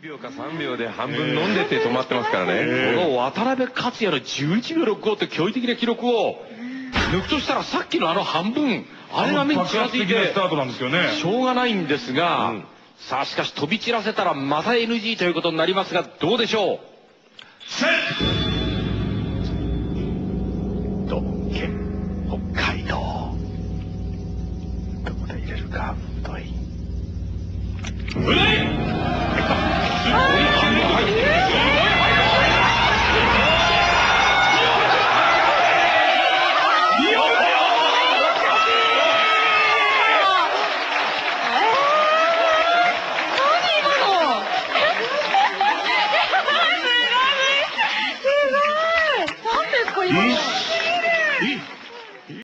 秒か3秒で半分飲んでて止まってますからね。この渡辺克也の11秒65って驚異的な記録を抜くとしたら、さっきのあの半分、あれが目にちらついてスタートなんですよね。 しょうがないんですが、さあしかし飛び散らせたらまた NG ということになりますが、どうでしょう。 セット